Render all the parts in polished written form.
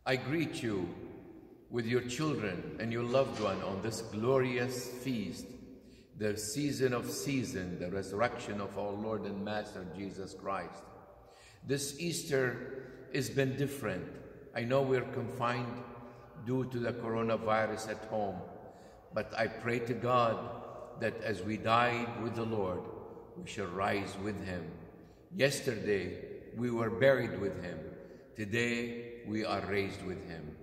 I greet you with your children and your loved one on this glorious feast, the season of season, the resurrection of our Lord and Master Jesus Christ. This Easter has been different. I know we're confined due to the coronavirus at home, but I pray to God that as we died with the Lord, we shall rise with Him. Yesterday, we were buried with Him. Today, we are raised with Him.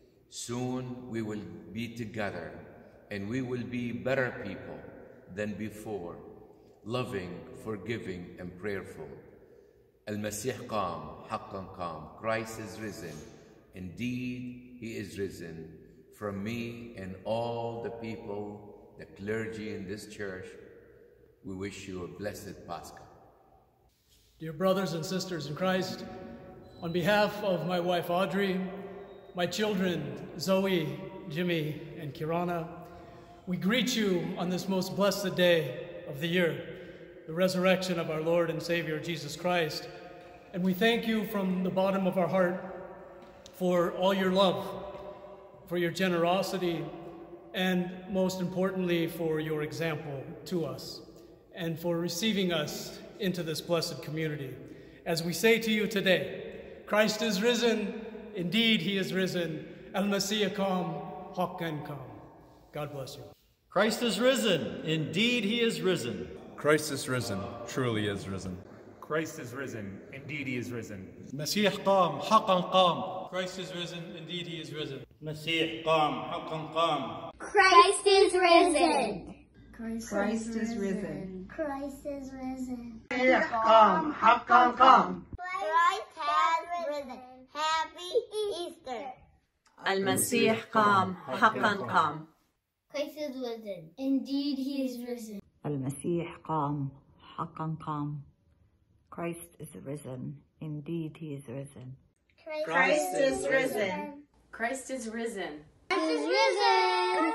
Soon, we will be together, and we will be better people than before, loving, forgiving, and prayerful. Massih Qam, Haqqan Qam. Christ is risen. Indeed, He is risen. From me and all the people, the clergy in this church, we wish you a blessed Pascha. Dear brothers and sisters in Christ, on behalf of my wife Audrey, my children Zoe, Jimmy, and Kirana, we greet you on this most blessed day of the year, the resurrection of our Lord and Savior Jesus Christ. And we thank you from the bottom of our heart for all your love, for your generosity, and most importantly, for your example to us, and for receiving us into this blessed community. As we say to you today, Christ is risen, indeed He is risen. Massih Qam, Haqqan Qam. God bless you. Christ is risen, indeed He is risen. Christ is risen, truly is risen. Christ is risen, indeed He is risen. Massih Qam, Haqqan Qam. Christ is risen, indeed He is risen. Massih Qam, Haqqan Qam. Christ is risen. Christ is risen. Christ is risen. Massih Qam, Haqqan Qam. Christ has risen. Happy Easter. Massih Qam, Haqqan Qam. Christ is risen. Indeed He is risen. Massih Qam, Haqqan Qam. Christ is risen. Indeed He is risen. Christ is risen. Christ is risen. Christ is risen.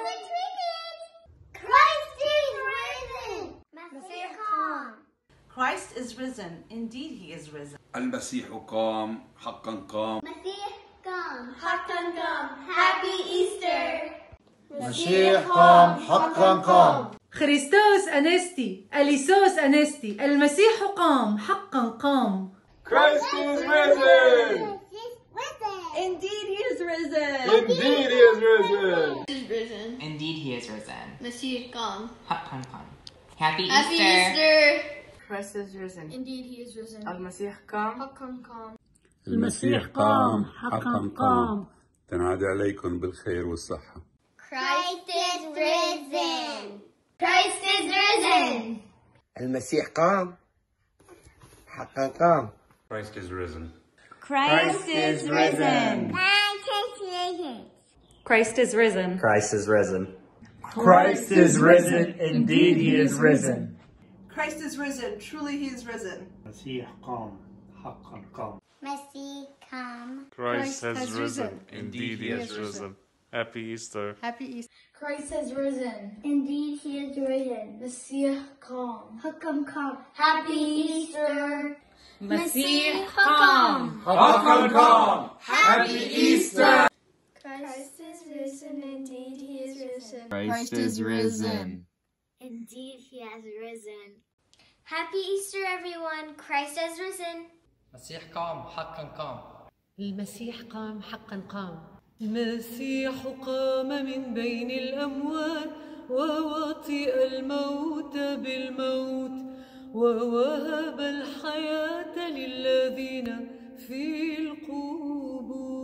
Christ is risen. Massih Qam. Christ is risen. Indeed He is risen. Massih Qam, Haqqan Qam. Massih Qam, Haqqan Qam. Happy Easter. Massih Qam, Haqqan Qam. Christos anesti, Alithos anesti, Massih Qam, Haqqan Qam. Christ is risen! Indeed He is risen! Indeed He is risen! He is risen. Indeed He is risen. Massih Qam. Haqqan Qam. Happy Happy Easter! Easter! Christ is risen. Indeed He is risen. Massih Qam, Haqqan Qam. المسيح قام حقا قام تنادي عليكم بالخير والصحة. Christ is risen. Christ is risen. المسيح قام حقا قام. Christ is risen. Christ is risen. Christ is risen. Christ is risen. Christ is risen, indeed He is risen. Christ is risen. Truly He is risen. Massih Qam, Haqqan Qam. Massih Qam. Christ has risen. Indeed He is risen. Happy Easter. Happy Easter. Christ has risen. Indeed He is risen. Massih Qam. Haqqan Qam. Happy Easter. Massih Qam. Haqqan Qam. Happy Easter. Christ is risen. Indeed He is risen. Christ is risen. Indeed He has risen. Happy Easter, everyone. Christ has risen. Massih Qam, Haqqan Qam. المسيح قام حقا قام. المسيح قام من بين الأموات ووطئ الموت بالموت ووهب الحياة للذين في القبور.